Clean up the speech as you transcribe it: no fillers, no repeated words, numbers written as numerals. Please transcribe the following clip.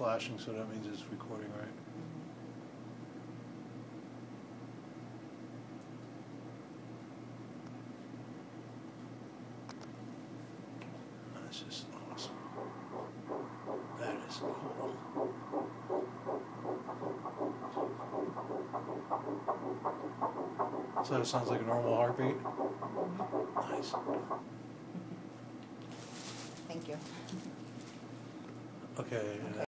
flashing, so that means it's recording, right? That's just awesome. That is cool. So that sounds like a normal heartbeat? Nice. Thank you. Okay.